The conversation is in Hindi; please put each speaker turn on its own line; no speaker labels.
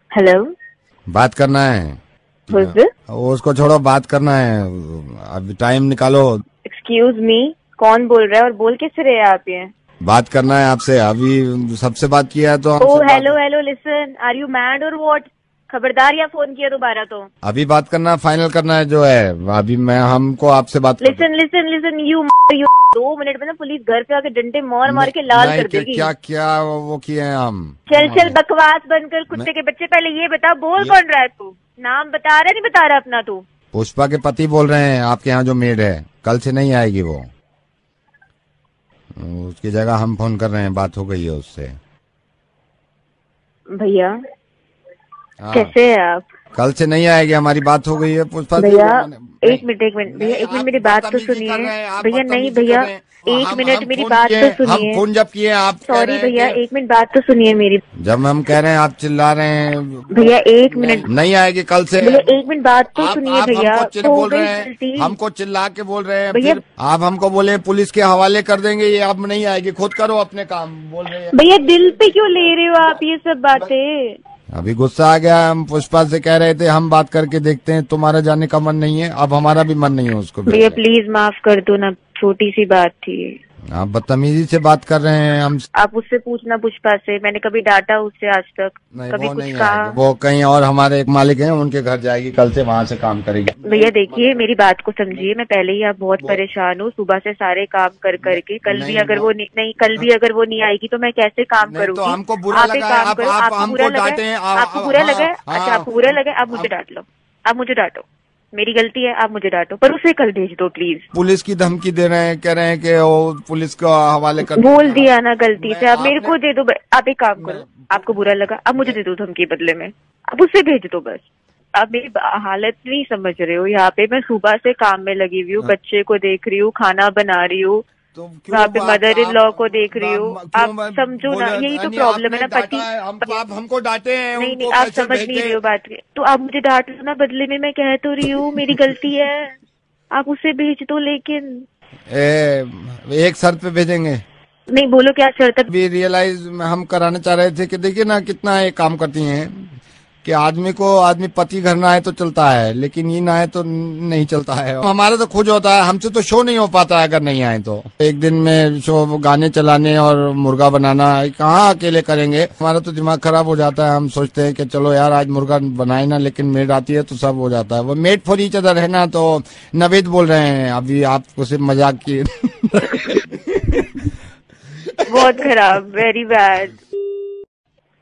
हेलो।
बात करना है। उसको छोड़ो, बात करना है। अब टाइम निकालो।
एक्सक्यूज मी, कौन बोल रहा है और बोल किस रहे हैं आप ये?
बात करना है आपसे। अभी सबसे बात किया है तो
oh hello hello, listen, are you mad or what? खबरदार, या फोन किया दोबारा तो।
अभी बात करना, फाइनल करना है जो है। अभी मैं हमको आपसे बात
listen listen listen, you 2 minute में ना पुलिस घर पे आके डंडे मार मार के लाल कर देगी।
क्या क्या वो किए हैं हम?
चल चल, बकवास बंद कर कुत्ते के बच्चे। पहले ये बता, बोल कौन रहा है तू? नाम बता रहा नहीं बता रहा अपना तू?
पुष्पा के पति बोल रहे हैं, आपके यहाँ जो मेड है। कल से नहीं आएगी वो। उसकी जगह हम फोन कर रहे हैं, बात हो गई है उससे।
भैया कैसे है आप?
कल से नहीं आएगी, हमारी बात हो गई है पुष्पा।
भैया एक मिनट भैया, एक मिनट मेरी बात तो सुनिए। भैया नहीं भैया, एक मिनट मेरी बात तो सुनिए।
हम फोन जब किए आप,
सॉरी भैया, एक मिनट बात तो सुनिए मेरी।
जब हम कह रहे हैं आप चिल्ला रहे हैं।
भैया एक मिनट,
नहीं आएगी कल से।
भैया एक मिनट बात तो सुनिए भैया।
बोल रहे हैं, हमको चिल्ला के बोल रहे हैं भैया। आप हमको बोले पुलिस के हवाले कर देंगे, ये अब नहीं आएगी, खुद करो अपने काम बोल रहे हैं।
भैया दिल पे क्यों ले रहे हो आप ये सब बातें?
अभी गुस्सा आ गया। हम पुष्पा से कह रहे थे हम बात करके देखते हैं, तुम्हारा जाने का मन नहीं है, अब हमारा भी मन नहीं है उसको।
भैया प्लीज माफ कर दो ना, छोटी सी बात थी।
आप बदतमीजी से बात कर रहे हैं हम।
आप उससे पूछना पुष्पा से, मैंने कभी डांटा उससे आज तक?
नहीं,
कभी
वो
कुछ
नहीं
कहा?
वो कहीं और हमारे एक मालिक हैं, उनके घर जाएगी, कल से वहाँ से काम करेगी।
भैया देखिए मेरी बात को समझिए, मैं पहले ही आप बहुत परेशान हूँ सुबह से सारे काम कर करके। कल भी अगर वो नहीं कल भी अगर वो नहीं आएगी तो मैं कैसे काम करूँगी?
तो हमको बुरा लगा,
आपको बुरा लगा? आपको बुरा लगा? अच्छा आपको बुरा लगा, आप मुझे डांट लो, आप मुझे डांटो, मेरी गलती है, आप मुझे डांटो, पर उसे कल भेज दो प्लीज।
पुलिस की धमकी दे रहे हैं, कह रहे हैं कि वो पुलिस को हवाले कर।
बोल दिया ना गलती से, आप मेरे को दे दो। आप एक काम करो, आपको बुरा लगा, आप मुझे दे दो धमकी बदले में, आप उससे भेज दो बस। आप मेरी हालत नहीं समझ रहे हो। यहाँ पे मैं सुबह से काम में लगी हुई हूँ, बच्चे को देख रही हूँ, खाना बना रही हूँ, वहाँ पे मदर इन लॉ को देख रही हूँ। आप समझो ना, यही तो प्रॉब्लम है ना। पति
आप हमको डांटे हैं।
नहीं आप समझ नहीं रहे हो बात की। तो आप मुझे डांट लो ना बदले में, मैं कह तो रही हूँ मेरी गलती है, आप उसे भेज दो। लेकिन
एक शर्त पे भेजेंगे।
नहीं बोलो क्या शर्त है?
भी रियलाइज हम कराना चाह रहे थे कि देखिए ना कितना ये काम करती हैं कि आदमी पति घर ना आए तो चलता है, लेकिन ये ना आए तो नहीं चलता है। हमारा तो खुद होता है, हमसे तो शो नहीं हो पाता है अगर नहीं आए तो। एक दिन में शो गाने चलाने और मुर्गा बनाना कहाँ अकेले करेंगे, हमारा तो दिमाग खराब हो जाता है। हम सोचते हैं कि चलो यार आज मुर्गा बनाए ना, लेकिन मेड आती है तो सब हो जाता है। वो मेड फॉर ईच अदर है ना। तो नवेद बोल रहे हैं, अभी आपको सिर्फ मजाक किए।
बहुत खराब, वेरी बैड।